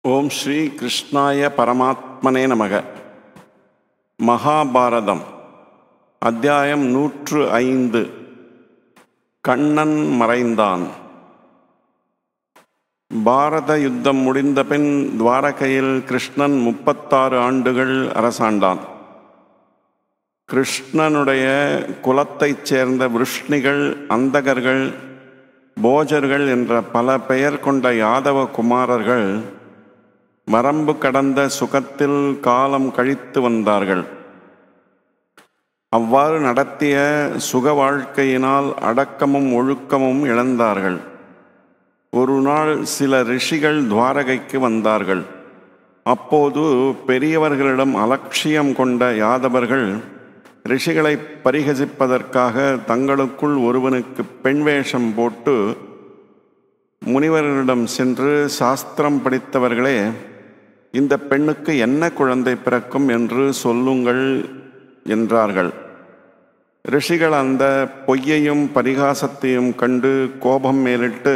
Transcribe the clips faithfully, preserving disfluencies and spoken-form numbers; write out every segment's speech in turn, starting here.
ஓம் ஸ்ரீ கிருஷ்ணாய பரமாத்மனே நமக. மகாபாரதம் அத்தியாயம் நூற்று ஐந்து. கண்ணன் மறைந்தான். பாரத யுத்தம் முடிந்த பின் துவாரகையில் கிருஷ்ணன் முப்பத்தாறு ஆண்டுகள் அரசாண்டான். கிருஷ்ணனுடைய குலத்தைச் சேர்ந்த விருஷ்ணிகள், அந்தகர்கள், போஜர்கள் என்ற பல பெயர் கொண்ட யாதவ குமாரர்கள் வரம்பு கடந்த சுகத்தில் காலம் கழித்து வந்தார்கள். அவ்வாறு நடத்திய சுக வாழ்க்கையினால் அடக்கமும் ஒழுக்கமும் இழந்தார்கள். ஒரு நாள் சில ரிஷிகள் துவாரகைக்கு வந்தார்கள். அப்போது பெரியவர்களிடம் அலட்சியம் கொண்ட யாதவர்கள் ரிஷிகளை பரிகசிப்பதற்காக தங்களுக்குள் ஒருவனுக்கு பெண் வேஷம் போட்டு முனிவர்களிடம் சென்று, சாஸ்திரம் படித்தவர்களே, இந்த பெண்ணுக்கு என்ன குழந்தை பிறக்கும் என்று சொல்லுங்கள் என்றார்கள். ரிஷிகள் அந்த பொய்யையும் பரிகாசத்தையும் கண்டு கோபம் மேலிட்டு,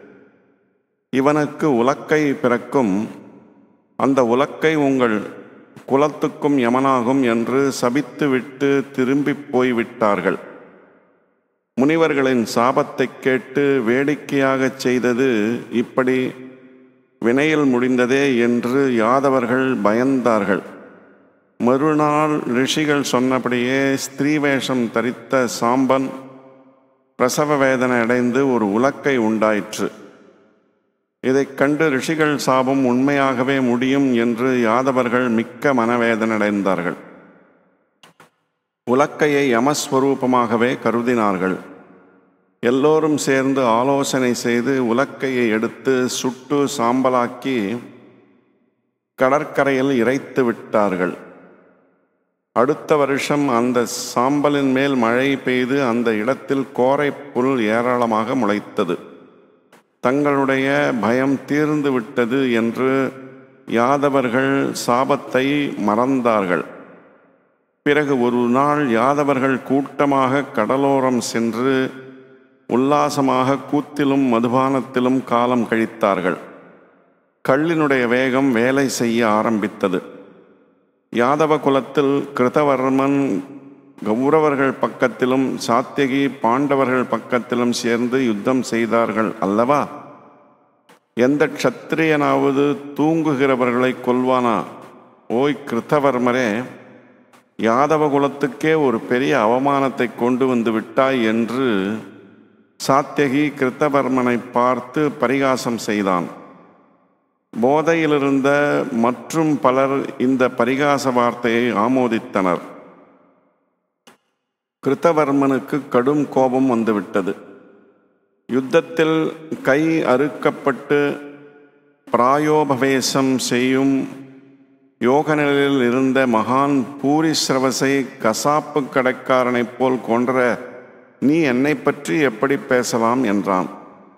இவனுக்கு உலக்கை பிறக்கும், அந்த உலக்கை உங்கள் குலத்துக்கும் யமனாகும் என்று சபித்துவிட்டு திரும்பி போய்விட்டார்கள். முனிவர்களின் சாபத்தை கேட்டு வேடிக்கையாகச் செய்தது இப்படி வினையில் முடிந்ததே என்று யாதவர்கள் பயந்தார்கள். மறுநாள் ரிஷிகள் சொன்னபடியே ஸ்திரீ வேஷம் தரித்த சாம்பன் பிரசவ வேதனை அடைந்து ஒரு உலக்கை உண்டாயிற்று. இதைக் கண்டு ரிஷிகள் சாபம் உண்மையாகவே முடியும் என்று யாதவர்கள் மிக்க மனவேதனை அடைந்தார்கள். உலக்கையை யமஸ்வரூபமாகவே கருதினார்கள். எல்லோரும் சேர்ந்து ஆலோசனை செய்து உலக்கையை எடுத்து சுட்டு சாம்பலாக்கி கடற்கரையில் இறைத்து விட்டார்கள். அடுத்த வருஷம் அந்த சாம்பலின் மேல் மழை பெய்து அந்த இடத்தில் கோரை புல் ஏராளமாக முளைத்தது. தங்களுடைய பயம் தீர்ந்து விட்டது என்று யாதவர்கள் சாபத்தை மறந்தார்கள். பிறகு ஒரு நாள் யாதவர்கள் கூட்டமாக கடலோரம் சென்று உல்லாசமாக கூத்திலும் மதுபானத்திலும் காலம் கழித்தார்கள். கள்ளினுடைய வேகம் வேலை செய்ய ஆரம்பித்தது. யாதவ குலத்தில் கிருதவர்மன் கௌரவர்கள் பக்கத்திலும் சாத்தியகி பாண்டவர்கள் பக்கத்திலும் சேர்ந்து யுத்தம் செய்தார்கள் அல்லவா? எந்த க்ஷத்திரியனாவது தூங்குகிறவர்களை கொல்வானா? ஓய் கிருத்தவர்மரே, யாதவ குலத்துக்கே ஒரு பெரிய அவமானத்தை கொண்டு வந்து விட்டாய் என்று சாத்தியகி கிருத்தவர்மனை பார்த்து பரிகாசம் செய்தான். போதையிலிருந்த மற்றும் பலர் இந்த பரிகாச வார்த்தையை ஆமோதித்தனர். கிருத்தவர்மனுக்கு கடும் கோபம் வந்துவிட்டது. யுத்தத்தில் கை அறுக்கப்பட்டு பிராயோபவேசம் செய்யும் யோக நிலையில் இருந்த மகான் பூரிஸ்ரவசை கசாப்பு கடைக்காரனைப் போல் கொன்ற நீ என்னை பற்றி எப்படி பேசலாம் என்றான்.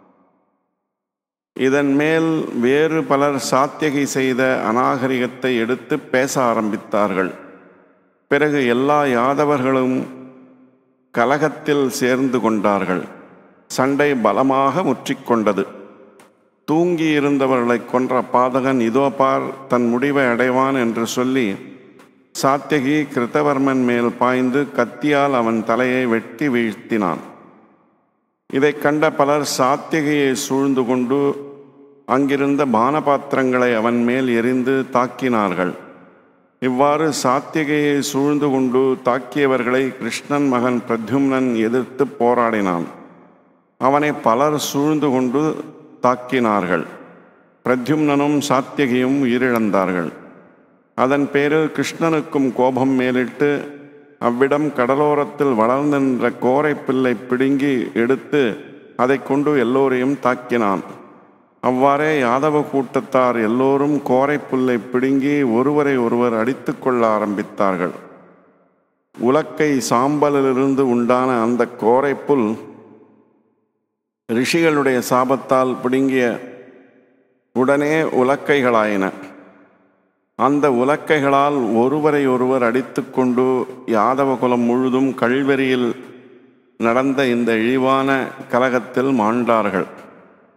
இதன் மேல் வேறு பலர் சாத்தியகி செய்த அநாகரிகத்தை எடுத்து பேச ஆரம்பித்தார்கள். பிறகு எல்லா யாதவர்களும் கலகத்தில் சேர்ந்து கொண்டார்கள். சண்டை பலமாக முற்றிக்கொண்டது. தூங்கியிருந்தவர்களை கொன்ற பாதகன் இதோ பார் தன் முடிவை அடைவான் என்று சொல்லி சாத்தியகி கிருத்தவர்மன் மேல் பாய்ந்து கத்தியால் அவன் தலையை வெட்டி வீழ்த்தினான். இதை கண்ட பலர் சாத்தியகியை சூழ்ந்து கொண்டு அங்கிருந்த பானபாத்திரங்களை அவன் மேல் எறிந்து தாக்கினார்கள். இவ்வாறு சாத்தியகியை சூழ்ந்து கொண்டு தாக்கியவர்களை கிருஷ்ணன் மகன் பிரத்யும்னன் எதிர்த்து போராடினான். அவனை பலர் சூழ்ந்து கொண்டு தாக்கினார்கள். பிரத்யும்னனும் சாத்தியகியும் உயிரிழந்தார்கள். அதன் பேரில் கிருஷ்ணனுக்கும் கோபம் மேலிட்டு அவ்விடம் கடலோரத்தில் வளர்ந்து நின்ற கோரை பில்லை பிடுங்கி எடுத்து அதை கொண்டு எல்லோரையும் தாக்கினான். அவ்வாறே யாதவ கூட்டத்தார் எல்லோரும் கோரை புல்லை பிடுங்கி ஒருவரை ஒருவர் அடித்து கொள்ள ஆரம்பித்தார்கள். உலக்கை சாம்பலிலிருந்து உண்டான அந்த கோரை புல் ரிஷிகளுடைய சாபத்தால் பிடுங்கிய உடனே உலக்கைகளாயின. அந்த உலக்கைகளால் ஒருவரை ஒருவர் அடித்து கொண்டு யாதவ குலம் முழுதும் கல்வெறியில் நடந்த இந்த இழிவான கலகத்தில் மாண்டார்கள்.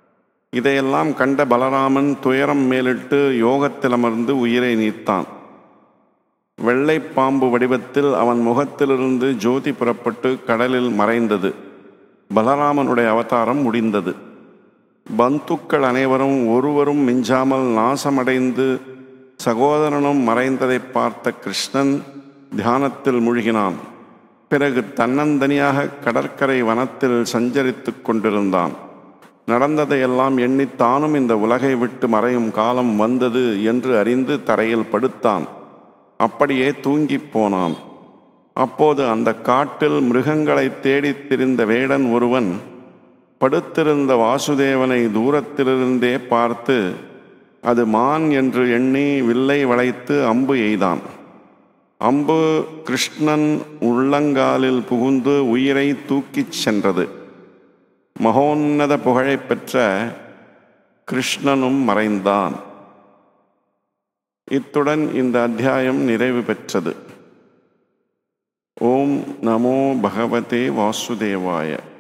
இதையெல்லாம் கண்ட பலராமன் துயரம் மேலிட்டு யோகத்தில் அமர்ந்து உயிரை நீத்தான். வெள்ளை பாம்பு வடிவத்தில் அவன் முகத்திலிருந்து ஜோதி புறப்பட்டு கடலில் மறைந்தது. பலராமனுடைய அவதாரம் முடிந்தது. பந்துக்கள் அனைவரும் ஒருவரும் மிஞ்சாமல் நாசமடைந்து சகோதரனும் மறைந்ததை பார்த்த கிருஷ்ணன் தியானத்தில் மூழ்கினான். பிறகு தன்னந்தனியாக கடற்கரை வனத்தில் சஞ்சரித்து கொண்டிருந்தான். நடந்ததையெல்லாம் எண்ணி தானும் இந்த உலகை விட்டு மறையும் காலம் வந்தது என்று அறிந்து தரையில் படுத்தான். அப்படியே தூங்கிப் போனான். அப்போது அந்த காட்டில் மிருகங்களை தேடித் திரிந்த வேடன் ஒருவன் படுத்திருந்த வாசுதேவனை தூரத்திலிருந்தே பார்த்து அது மான் என்று எண்ணி வில்லை வளைத்து அம்பு எய்தான். அம்பு கிருஷ்ணன் உள்ளங்காலில் புகுந்து உயிரை தூக்கிச் சென்றது. மகோன்னத புகழை பெற்ற கிருஷ்ணனும் மறைந்தான். இத்துடன் இந்த அத்தியாயம் நிறைவு பெற்றது. ஓம் நமோ பகவதே வாசுதேவாய.